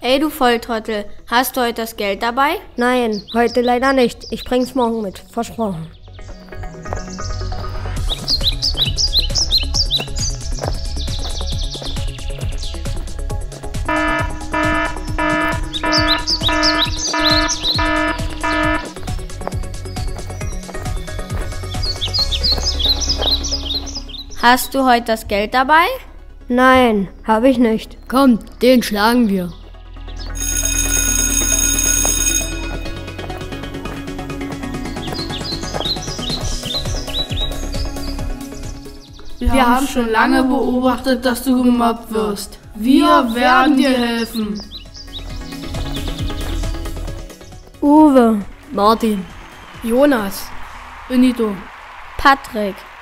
Hey du Volltrottel, hast du heute das Geld dabei? Nein, heute leider nicht. Ich bring's morgen mit, versprochen. Hast du heute das Geld dabei? Nein, habe ich nicht. Komm, den schlagen wir. Wir haben schon lange beobachtet, dass du gemobbt wirst. Wir werden dir helfen. Uwe, Martin, Jonas, Benito, Patrick.